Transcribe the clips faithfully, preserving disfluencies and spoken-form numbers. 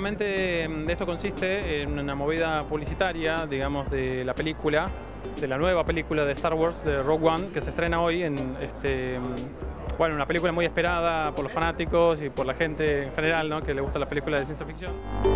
básicamente de esto consiste en una movida publicitaria, digamos, de la película, de la nueva película de Star Wars, de Rogue One, que se estrena hoy en, este, bueno, una película muy esperada por los fanáticos y por la gente en general, ¿no?, que le gusta las películas de ciencia ficción.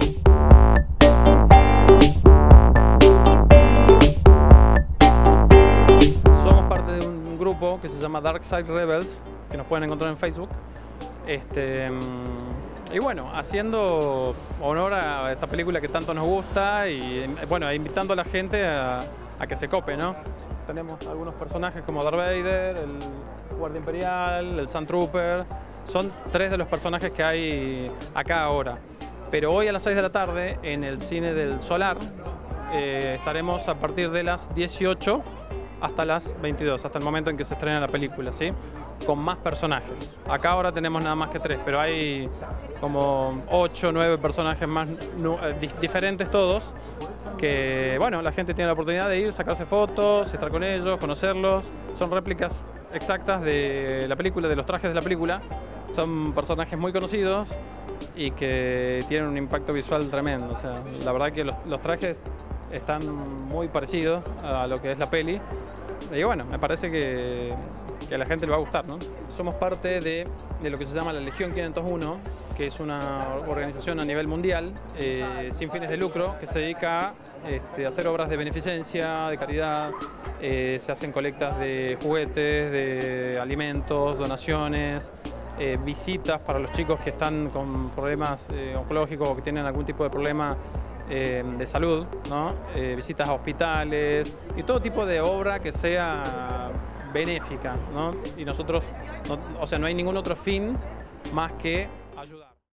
Somos parte de un grupo que se llama Dark Side Rebels, que nos pueden encontrar en Facebook. Este, y bueno, haciendo honor a esta película que tanto nos gusta y bueno, invitando a la gente a, a que se cope, ¿no? Tenemos algunos personajes como Darth Vader, el Guardia Imperial, el Sand Trooper. Son tres de los personajes que hay acá ahora. Pero hoy a las seis de la tarde en el Cine del Solar eh, estaremos a partir de las dieciocho hasta las veintidós, hasta el momento en que se estrena la película, ¿sí?, con más personajes. Acá ahora tenemos nada más que tres, pero hay como ocho o nueve personajes más diferentes todos, que bueno, la gente tiene la oportunidad de ir, sacarse fotos, estar con ellos, conocerlos. Son réplicas exactas de la película, de los trajes de la película. Son personajes muy conocidos y que tienen un impacto visual tremendo. O sea, la verdad que los, los trajes están muy parecidos a lo que es la peli. Y bueno, me parece que, que a la gente le va a gustar, ¿no? Somos parte de, de lo que se llama la Legión quinientos uno, que es una organización a nivel mundial, eh, sin fines de lucro, que se dedica a este, hacer obras de beneficencia, de caridad. Eh, se hacen colectas de juguetes, de alimentos, donaciones, eh, visitas para los chicos que están con problemas eh, oncológicos o que tienen algún tipo de problema Eh, de salud, ¿no? Eh, visitas a hospitales y todo tipo de obra que sea benéfica, ¿no? Y nosotros, no, o sea, no hay ningún otro fin más que ayudar.